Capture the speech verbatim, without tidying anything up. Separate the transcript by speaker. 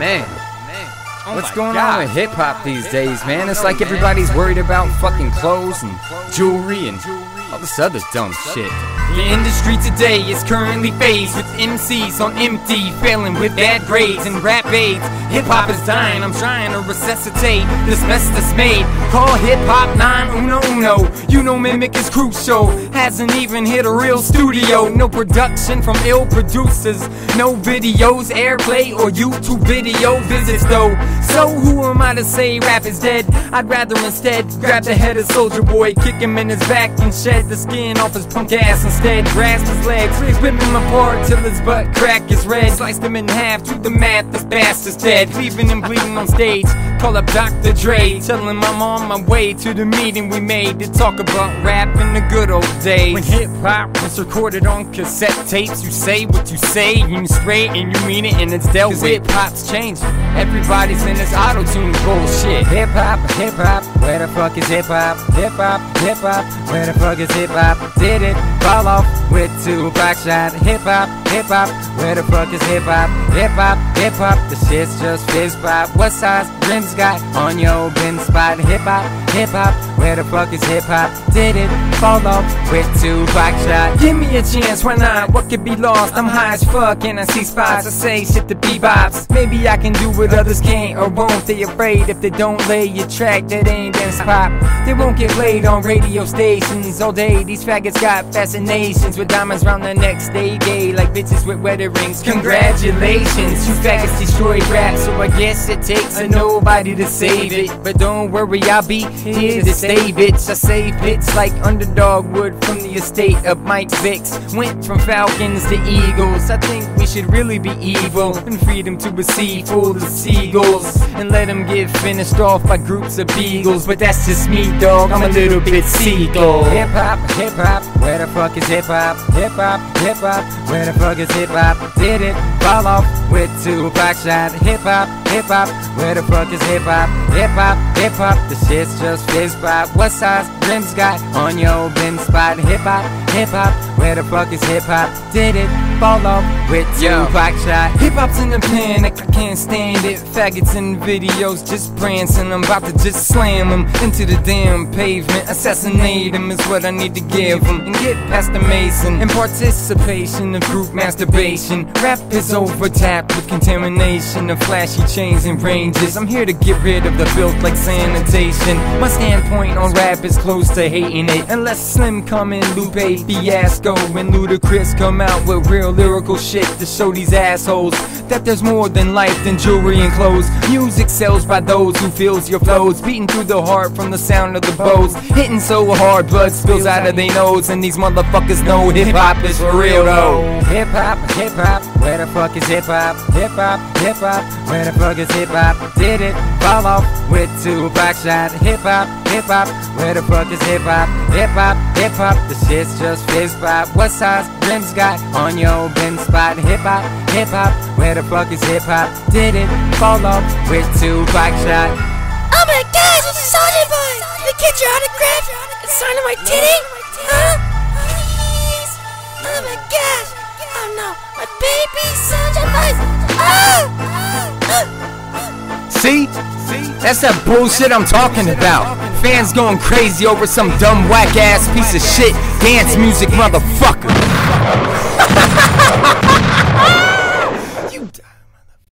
Speaker 1: Man, oh what's going God. on with hip-hop these days, man? It's like everybody's worried about fucking clothes and jewelry and all this other dumb shit.
Speaker 2: The industry today is currently faced with M Cs on empty, failing with bad grades and rap aids. Hip-hop is dying, I'm trying to resuscitate this mess that's made. Call hip-hop nine uno uno. You know Mimic is crucial, hasn't even hit a real studio. No production from ill producers, no videos, airplay or YouTube video visits though. So who am I to say rap is dead? I'd rather instead grab the head of Soulja Boy, kick him in his back and shed the skin off his punk ass instead. Grasp his legs, rip him apart till his butt crack is red. Sliced him in half, to the math, this bastard's dead, leaving him bleeding on stage. Call up Doctor Dre, tell him I'm on my way to the meeting we made to talk about rap in the good old days. When hip-hop was recorded on cassette tapes, you say what you say, you straight and you mean it, and it's dealt with. Hip-hop's changing, everybody's in this auto-tune bullshit.
Speaker 1: Hip-hop, hip-hop, where the fuck is hip-hop? Hip-hop, hip-hop, where the fuck is hip-hop? Did it fall off with Tupac shot? Hip-hop, hip-hop, where the fuck is hip-hop? Hip-hop, hip-hop, the shit's just fizz-pop. What size rims got on your bin spot? Hip-hop, hip-hop, where the fuck is hip-hop? Did it fall off with Tupac shot?
Speaker 2: Give me a chance, why not? What could be lost? I'm high as fuck and I see spots. I say shit to bebops. Maybe I can do what others can't or won't. They afraid if they don't lay your track that ain't dance pop, they won't get laid on radio stations all day. These faggots got fascinations with diamonds round their necks. They gay like bitches with wedding rings. Congratulations, you faggots destroyed rap, so I guess it takes a nobody to save it. But don't worry, I'll be here to stay, bitch. I save hits like Underdog would from the estate of Mike Vicks. Went from Falcons to Eagles. I think we should really be evil and feed them to a sea full of seagulls and let them get finished off by groups of beagles. But that's just me, dog, I'm a little bit seagull.
Speaker 1: Hip-hop, hip-hop, where the fuck is hip-hop? Hip-hop, hip-hop, where the fuck is hip-hop? Did it fall off with Tupac shot? Hip-hop, hip-hop, where the fuck is hip-hop? Hip-hop, hip-hop, the shit's just fizz-pop. What size rims got on your bin spot? Hip-hop, hip-hop, where the fuck is hip-hop? Did it fall off with Tupac shot?
Speaker 2: Hip-hop's in a panic, I can't stand it. Faggots in videos just prancing, I'm about to just slam them into the damn pavement. Assassinate them is what I need to give them and get past the mason. In participation of group masturbation, rap is overtapped with contamination of flashy chains and ranges. I'm here to get rid of the filth like sanitation. My standpoint on rap is close to hating it, unless Slim come in, Lupe Fiasco and Ludacris come out with real lyrical shit to show these assholes that there's more than life than jewelry and clothes. Music sells by those who feels your flows, beating through the heart from the sound of the bows, hitting so hard blood spills out of their nose, and these motherfuckers know hip-hop is for real though.
Speaker 1: Hip-hop, hip-hop, where the fuck is hip-hop? Hip-hop, hip-hop, where the fuck is hip-hop? Did it fall off with Tupac shot? Hip-hop, hip-hop, where the fuck is hip-hop? Hip-hop, hip-hop, the shit's just fizz-pop. What size rims got on your bin spot? Hip-hop, hip-hop, where the fuck is hip-hop? Did it fall off with Tupac shot?
Speaker 3: Oh my gosh, it's Soulja Boy! Can I get your autograph and sign on my titty? Huh? Please? Oh my gosh! Oh no, my baby Soulja Boy! Oh!
Speaker 2: See? That's that bullshit I'm talking about. Fans going crazy over some dumb whack ass piece of shit dance music motherfucker.